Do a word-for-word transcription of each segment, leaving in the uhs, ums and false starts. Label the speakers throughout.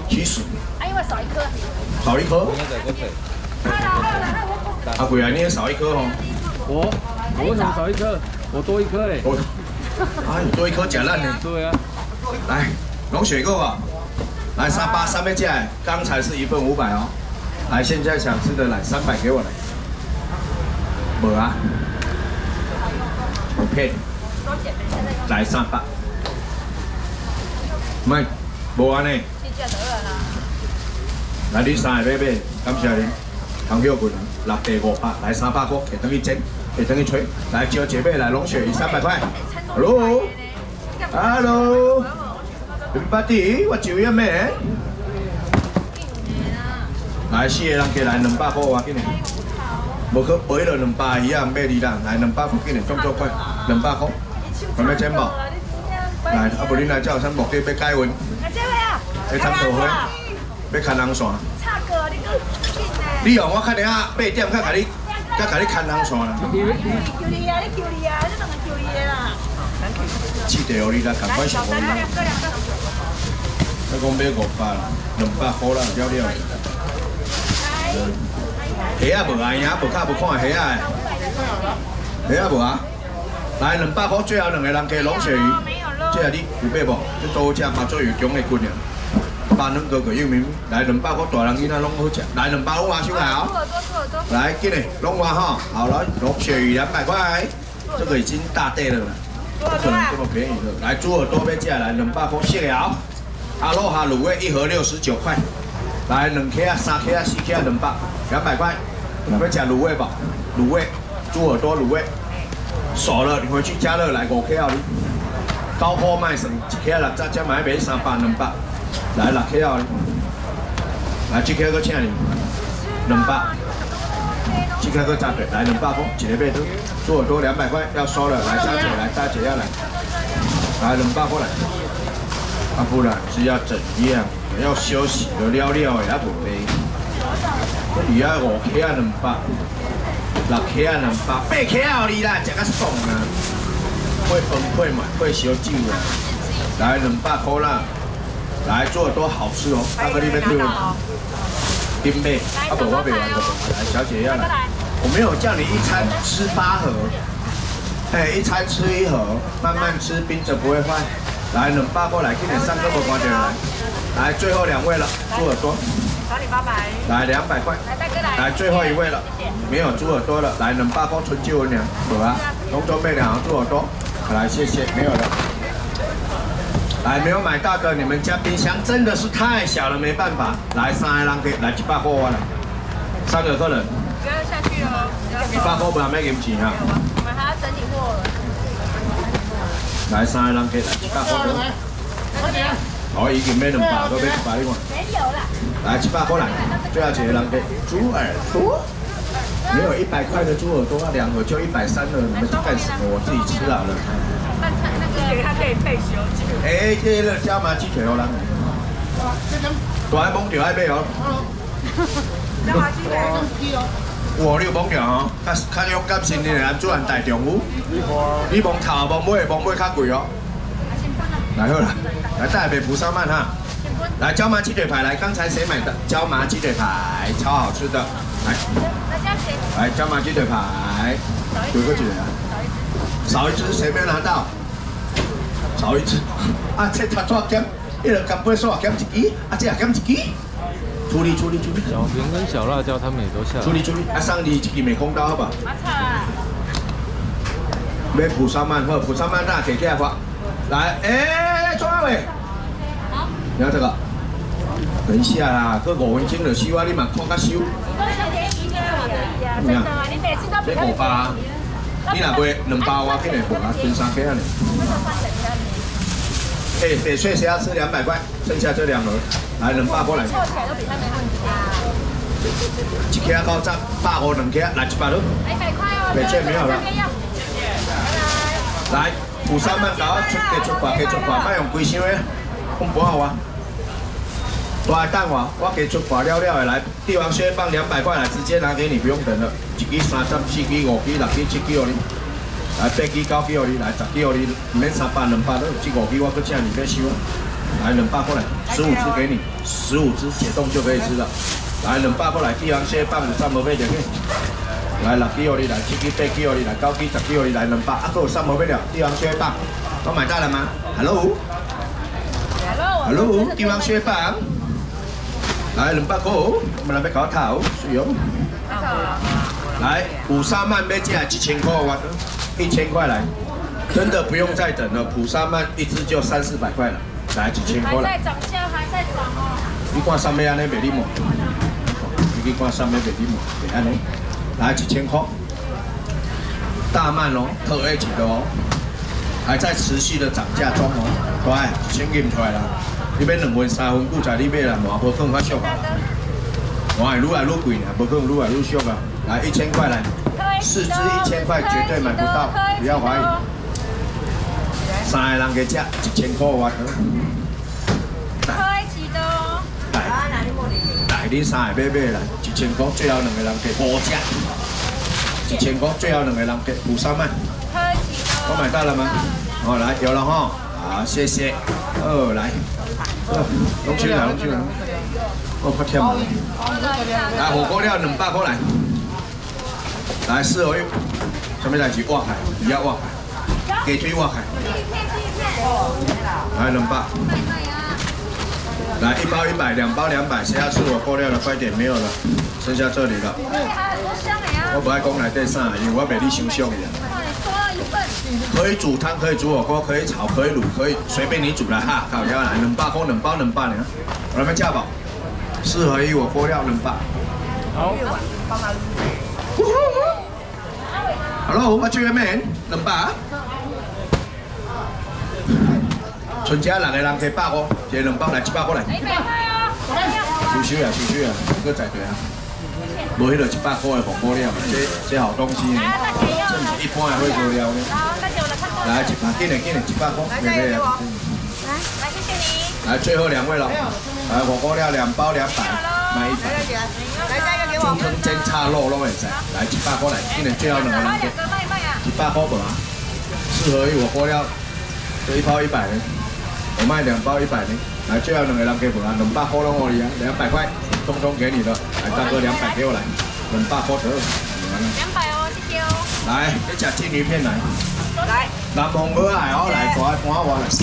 Speaker 1: 七十。
Speaker 2: 啊，因为少一颗。
Speaker 1: 少一颗。
Speaker 3: 应该在个腿。
Speaker 1: 阿贵啊，你也少一颗哦。
Speaker 3: 我我为什么少一颗？我多一颗嘞。
Speaker 1: 我啊，你多一颗假烂呢。
Speaker 3: 对啊。
Speaker 1: 来，龙血够吧？来三八三倍价，刚才是一份五百哦。来，现在想吃的来三百给我来。没啊？我骗你。来三百。唔係，無安尼。來你三個買買，感謝你。唐曉君六地五百，來三百塊，可以等於蒸，可以等於吹。來招姐妹來龍雪三百塊。Hello，Hello， everybody， 我招一咩？來四個人過來兩百塊哇，今年。無去賠了兩百一樣買你啦，來兩百塊今年中足塊，兩百塊，係咪真冇？來，啊不然來叫咱木雞要解運。要參桃花，要牽人線。你用我較爾啊八點較甲你，較甲你牽人線啦。求你啊！你求你啊！你當然求你的啦。記得哦，你來趕快上我啦。我講買五百啦，兩百塊啦，了了。蝦啊無啊，影無卡無看蝦啊。蝦啊無啊？來兩百塊，最後兩個人加龍鱈魚。這下你有買無？這多隻嘛做魚種的骨呀。八兩個個有名，來兩百個大人囡仔攏好食。來兩百攏挖出來哦。來，今日攏挖哈，好了，龍鱈魚兩百塊，這個已經大袋了啦，不可能這麼便宜的。來豬耳朵要價來兩百塊，謝了。阿羅哈滷味一盒六十九塊。來兩克啊，三克啊，四克啊，兩百，兩百塊。要吃滷味吧？滷味，豬耳朵滷味。熟了，你回去加熱來五克啊！高貨賣成一克六十，再買一杯三百兩百。來六克啊！來這克個請你兩百，這克個炸對，來兩百塊，一個買都。豬耳朵兩百塊，要收了，來小姐來，大姐要來，來兩百塊來。啊不然是要怎樣？要休息了了了的，也無賣。你要五克啊兩百，六克啊兩百，八克啊你啦，食個爽啊！會崩潰嘛，會燒酒啊！來兩百塊啦，來豬耳朵好吃哦，阿個你要對我丁妹，啊不我沒完的，來小姐要來，我沒有叫你一餐吃八盒，哎一餐吃一盒，慢慢吃，冰着不會壞。來兩百塊來，今年三個不關掉來，來最後兩位了，豬耳朵。找你八百。來兩百塊。來大哥來。來最後一位了，沒有豬耳朵了，來兩百塊純椒文娘，好啊，龍舟妹兩豬耳朵。來，謝謝，沒有了。來，沒有買到的，你們家冰箱真的是太小了，沒辦法。來，三個人可以來一百塊完了，三個客人。不要下去了。一百塊不然沒給錢哈。我們還要整理貨了。來，三個人可以來一百塊的。好，已經買兩百個，買一百的嘛。沒有了。來，一百塊來，最後幾個人可以豬耳朵。沒有一百塊的豬耳朵，兩盒就一百三了，你們幹什麼？我自己吃好了。那那個它可以配燒雞。哎，這個椒麻雞腿哦，人。大愛蒙條愛買哦。椒麻雞腿雞哦。哇，你有蒙條哦，較較勇敢型的男主人大丈夫。你蒙頭蒙尾蒙尾較貴哦。來好了，來帶來蒲燒鰻哈。來椒麻雞腿排，來，剛才誰買的？椒麻雞腿排，超好吃的。來。來椒麻雞腿排，幾個幾啊？少一隻，誰沒有拿到？少一隻。啊，這他做減，一人減八數，減一支，啊，這也減一支。處理處理處理。
Speaker 3: 小平跟小辣椒他們也都下。
Speaker 1: 處理處理，啊，上你一支沒空刀好吧？買蒲燒鰻好，蒲燒鰻大給起來發。來，哎，莊阿偉。好。你要這個？等一下啦，這五分鐘就收啊，你嘛看較收。真的啊！你每次都比較。這五百，你若買兩包啊，肯定貴啊，分三克啊你。哎，翡翠蝦吃兩百塊，剩下這兩盒，來兩百過來。湊起來都比他沒問題啊。一克到十，百五兩克，來一百六。一百塊哦。翡翠沒有了。來，蒲燒鰻搞出給出掛，給出掛，莫用規箱的，放不好啊。大蛋黃，我給出掛了了的來，帝王蟹棒兩百塊來，直接拿給你，不用等了。一支三十、四支、五支、六支、七支哦你，來八支、九支哦你，來十支哦你，唔免三百兩百都，這五支我佫請你要收。 来冷爸过来，十五只给你，十五只解冻就可以吃了。来冷爸过来，帝王蟹棒有三毛买就去。来六支哦，你来七支八支哦，你来九支十支哦，你来冷爸，啊，还有三毛买了，帝王蟹棒，都买到了吗 ？Hello，Hello， 帝王蟹棒。来冷爸过，我们来要搞头，是哦。来普沙曼要价一千块，我一千块来。 真的不用再等了，普沙曼一只就三四百块了，来几千块了。
Speaker 2: 还在涨价，还在涨哦。
Speaker 1: 你看上面安尼袂礼貌，你看上面袂礼貌，袂安尼，来几千块。大曼哦，特 H 的哦，还在持续的涨价中哦，乖，一千斤出来啦。你买两分三分，古仔你买啦，无可能较俗啊。我係愈来愈贵呢，无可能愈来愈俗啊。来一千块来，四只一千块绝对买不到，不要怀疑。 三个人嘅只一千块我得。
Speaker 2: 开启的哦。
Speaker 1: 来，来，你三个买买来，一千块，最后两个人给五只。一千块，最后两个人给五三万。
Speaker 2: 开启的。
Speaker 1: 我买到了吗？哦，来，有了哈。好，谢谢。哦，来。拢出来，拢出来。我快添了。来，火锅料两百块来。来，四合一。什么代志？挖开，不要挖开。 给推挖开，来两百，来一包一百，两包两百，谁要吃火锅料的快点，没有了，剩下这里了。我不爱讲来对啥，因为我袂你想象的。可以煮汤，可以煮火锅，可以炒，可以卤，可以随便你煮来哈。烤鸭来两百块，两包两百呢，我来买价宝，四合一火锅料两百。好。Hello， 我最咩？两百。 春节六个人加百五，一个两包来一百块来。一百块哦。收收啊，收收啊，搁在对啊。无迄个一百块的火锅料，这这好东西呢。这不是一般的火锅料呢。来，一把紧的紧的，一百块，免费啊。
Speaker 2: 来，来谢谢你。
Speaker 1: 来，最后两位了。来，火锅料两包两百，买一百。
Speaker 2: 来加一个给我。
Speaker 1: 中坑煎叉肉都会在，来一百块来，紧的最后两个人给。一百块无啊？四合一火锅料，这一包一百呢。 我卖两包一百呢，来最后两个人给我啊，两百块拢我哩啊，两百块，通通给你的，来大哥两百给我来，两百块得，
Speaker 2: 两百哦，谢谢哦。
Speaker 1: 来，你吃金鱼片来，
Speaker 2: 来，
Speaker 1: 南红鹅来哦，来大盘我来，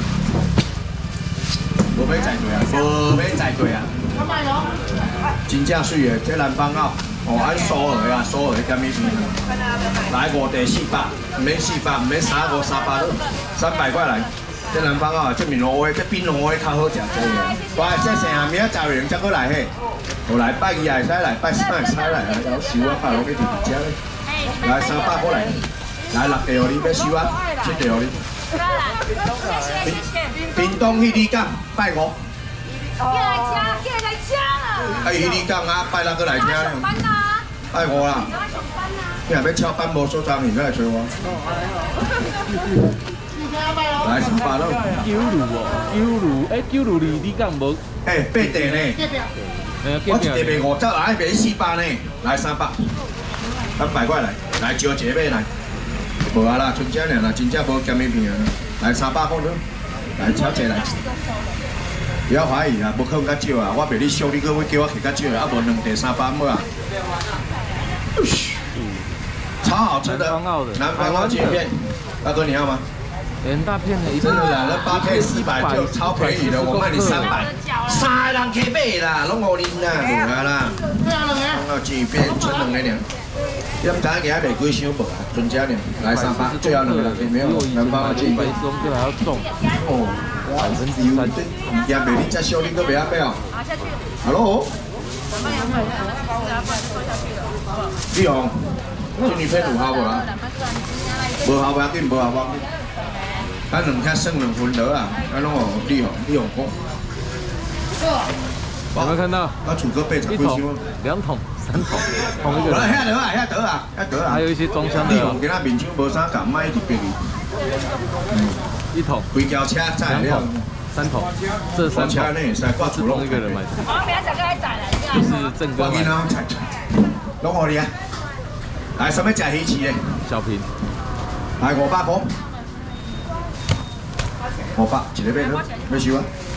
Speaker 1: 无要再对啊，无要再对啊，真正水的，这南方澳，哦，按苏蚵啊，苏蚵干米片，来五地四百，唔免四百，唔免三五三百都，三百块来。 这南方啊，这面卤的，这冰卤的较好食多嘅。喂，这剩下明仔十个人才过来嘿。我来拜二也会使来，拜三也使来，有收啊，拍落去就食咧。来三百过来，来六地哦，你要收啊，七地哦你。冰冻迄里港拜五。
Speaker 2: 叫来吃，叫来吃啦。
Speaker 1: 啊，迄里港啊，拜六个来听。拜五啦。你若要翘班无所长，你再来找我。来三百咯。
Speaker 3: 九路哦，九路，哎，九路离你讲无？
Speaker 1: 哎，八地呢？我一地卖五十，还卖四百呢。来三百，三百块来，来招一个买来。无啊啦，春节尔啦，真正无减米片啊。来三百块咯，来超济来。不要怀疑啦，无可能较少啊！我袂你俗，你搁要叫我摕较少啊？无两地三百么啊？超好吃的南方澳切片，大哥你要吗？
Speaker 3: 很大片的，
Speaker 1: 真的啦，那八片四百就超便宜的，我卖你三百，三个人可以买啦，拢五零啦，有啊啦。我这边剩两个人，你唔知影卖几箱无啊？春节呢，来三百，最后两个人可以没有？南方澳这边，
Speaker 3: 这还要重
Speaker 1: 哦，百分之三，也卖你这小，你搁卖啊卖哦。好下去。Hello。李红，这女片有效无啊？无效不要紧，无效不要紧。 咱两天剩两分得啊，咱拢有利用利用过。
Speaker 3: 有没有看到？
Speaker 1: 啊，煮个八十几箱，
Speaker 3: 两桶、三桶，同一个。
Speaker 1: 来，遐得啊，遐得啊，遐得啊。
Speaker 3: 还有一些装箱的。
Speaker 1: 利用今仔面厂无啥敢买一百个。
Speaker 3: 嗯，一桶。
Speaker 1: 规条车载了。
Speaker 3: 三桶，这三桶。
Speaker 1: 呢也是挂主
Speaker 3: 同一个人买的。
Speaker 2: 我明仔载个来载来，
Speaker 3: 就是郑哥买的。
Speaker 1: 拢好你啊！来，什么食鱼翅的？
Speaker 3: 小瓶。
Speaker 1: 来五百块。五百，一个买了，要收啊？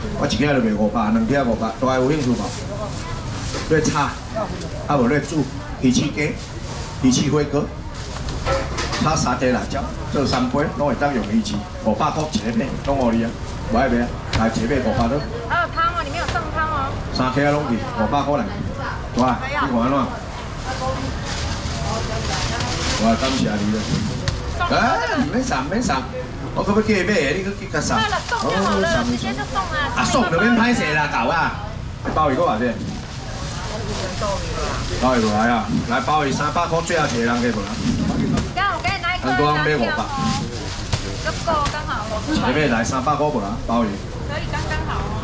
Speaker 1: 我一件就卖五百，两件五百，大家有兴趣无？要炒，啊无要煮鱼翅鸡、鱼翅火锅，炒三碟辣椒，做三杯，拢会当用鱼翅，五百块一个片，拢互你啊，无爱卖啊，来一个五百多。
Speaker 2: 还有汤哦，里面有剩汤哦。
Speaker 1: 三客拢去，五百块来，哇，你看安怎？哇，感谢你了。哎，唔免送，唔免送，我可要叫伊买的，你去去甲送。
Speaker 2: 对了，送就好了，直接就送啊。
Speaker 1: 啊，送就免歹势啦，搞啊！鲍鱼搁偌济？鲍鱼无来啊！来鲍鱼三百块，最后一个人给无啦？
Speaker 2: 刚好我给你拿一个。
Speaker 1: 很多人买五百。
Speaker 2: 这够刚好。
Speaker 1: 前面来三百块无啦？鲍鱼。
Speaker 2: 可以刚刚好哦。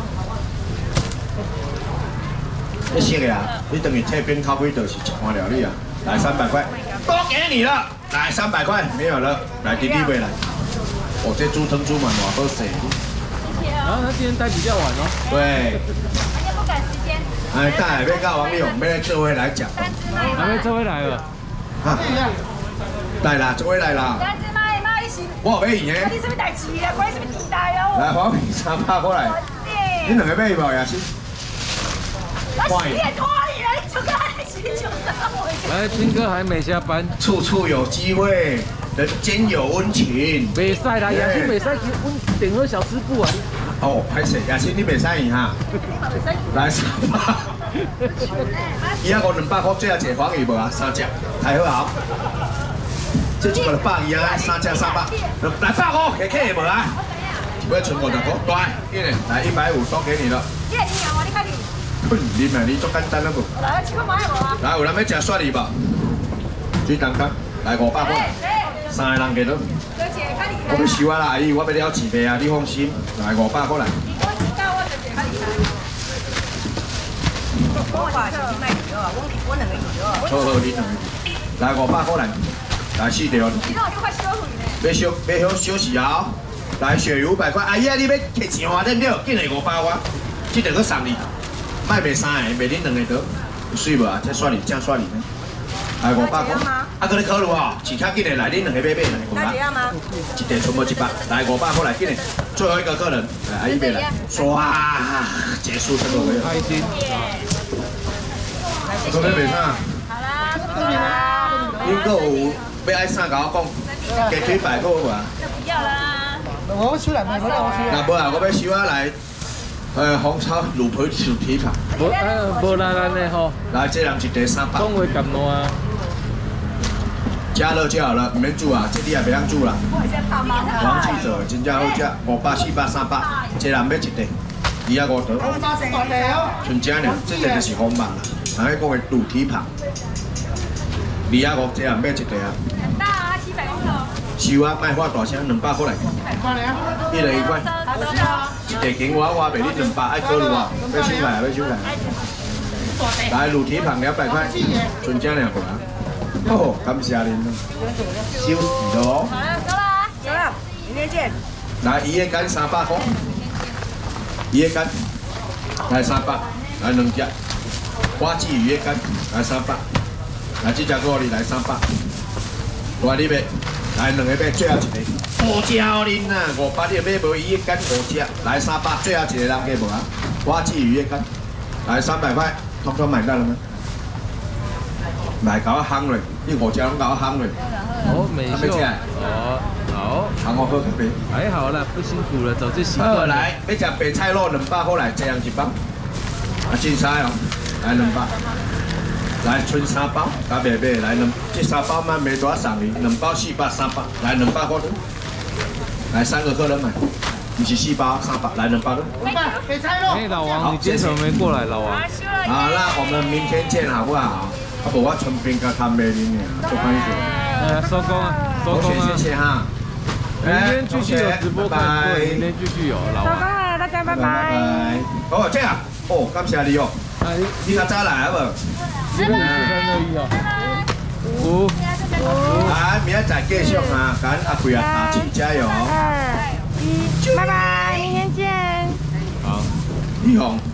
Speaker 1: 你熟的啊？你等于这边咖啡都是一盘料理啊！来三百块，都给你了。来三百块，没有了。来弟弟买来。哦，这猪汤猪蛮偌好食。
Speaker 3: 然后他今天待比较晚哦。
Speaker 1: 对。
Speaker 2: 而且不赶时间。
Speaker 1: 哎，等下要到王力宏，要来做伙来讲。
Speaker 2: 三只麦。
Speaker 3: 还没这回来了。
Speaker 1: 哈。来啦，做伙来啦。
Speaker 2: 三只麦，麦一起。
Speaker 1: 我有买赢的。
Speaker 2: 你什么代志啊？关你什么地带哦？
Speaker 1: 来，黄皮三百过来。你两个买无呀？是。
Speaker 2: 我洗脸拖你了，你就跟他一起就上我。
Speaker 3: 来，青哥还没下班。
Speaker 1: 处处有机会，人间有温情。
Speaker 3: 袂使啦，也是袂使去阮顶好小吃部啊。
Speaker 1: 哦，歹势，也是你袂使赢哈。来三百。伊啊，五两百块，最后一个黄鱼无啊？三只，太好啊！这一个百二啊，三只三百，来百五，客客无啊？要存五十块，对，今年来一百五都给你了。
Speaker 2: 你系你啊，我你看你。
Speaker 1: 你嘛，你足简单了不？
Speaker 2: 来，七块买无啊？
Speaker 1: 来，有人要食蒜泥无？水蛋羹，来五百块，三个人给到。
Speaker 2: 哥姐，看你。
Speaker 1: 我要收啊啦，阿姨，我要了钱卖啊，你放心，来五百块来。
Speaker 2: 你我知道我姐姐较厉害。我话是卖鱼哦，我我两个鱼哦。
Speaker 1: 好好，你两个。来五百块来，来四条。
Speaker 2: 你让我就快收回呢。
Speaker 1: 要休要好休息啊！来鳕鱼五百块，阿姨啊，你要摕钱花对不对？紧来五百块，这个去送你。卖卖三个，卖恁两个得，有水无啊？这蒜泥，这蒜泥呢？来五百块，啊，搁你考虑哦，钱较紧的来，恁两个买买来，好吗？一袋全部一百，来五百块来，紧的，最后一个客人，来阿姨买来，哇，结束这个会，
Speaker 3: 开心。
Speaker 1: 各位买啥？
Speaker 2: 好啦，差不多啦。
Speaker 1: 恁搁有要爱啥？甲我讲，鸡腿排骨有啊？
Speaker 2: 那不要啦。
Speaker 4: 我收来，我来我收。
Speaker 1: 那无啊，我要收啊来。呃，红烧卤皮薯皮排，
Speaker 3: 无呃无烂烂的吼。
Speaker 1: 来，这人一袋三百。
Speaker 3: 讲话咁烂。
Speaker 1: 加热就好了，唔免煮啊，这你也袂晓煮啦。王记者真正好食，五百、四百、三百，一人要一袋，二啊五条。纯正尔，这个就是红肉啦，人迄讲的卤蹄膀，二啊五，这人要一袋啊。
Speaker 2: 很大啊，七百公头。
Speaker 1: 收啊，卖花大声，两百块来。一人一罐。一袋金娃娃卖你两百，爱考虑啊，要收来，要收来。来，卤蹄膀两百块，纯正尔过来。哦，感谢您了，休息喽。
Speaker 2: 好了，走了，走了，明天见。
Speaker 1: 来，鱼的干三百块，鱼的干来三百，来两只，花枝鱼的干来三百，来这只锅里来三百，我你买，来两个买，最后一个五只哦恁呐，五百你买无鱼的干五只，来三百，最后一个人给无啊？花枝鱼的干来三百块，通通买到了吗？来，搞我烘落，你五只拢搞我烘落。
Speaker 3: 哦，美秀。哦，好。
Speaker 1: 烘我喝咖啡。
Speaker 3: 还好啦，不辛苦了，早就习
Speaker 1: 好，
Speaker 3: 惯了。
Speaker 1: 来，要食白菜肉两百块来，这样一包。啊，真菜哦，来两百。来，剩三包，加白白来两，这三包嘛没多少送你，两包四百三百，来两百块的。来三个客人买，不是四包三百，来两包的。
Speaker 4: 北菜肉。
Speaker 3: 哎，老王，你今天怎么没过来，老王？
Speaker 1: 好，那我们明天见，好不好？啊，不，我春饼跟汤梅林呢，不好意思。
Speaker 3: 呃，收工啊，收工啊。
Speaker 1: 谢谢哈。
Speaker 3: 明天继续有直播看，对，明天继续有，老王。
Speaker 2: 收工了，大家拜拜。
Speaker 1: 哦，这样，哦，感谢你哦。
Speaker 3: 哎，
Speaker 1: 你较早来好无？
Speaker 3: 这个是四三二一哦。五。
Speaker 1: 来，明仔载继续啊，跟阿贵啊，打气加油。
Speaker 2: 二一，拜拜，明天见。
Speaker 1: 好，李红。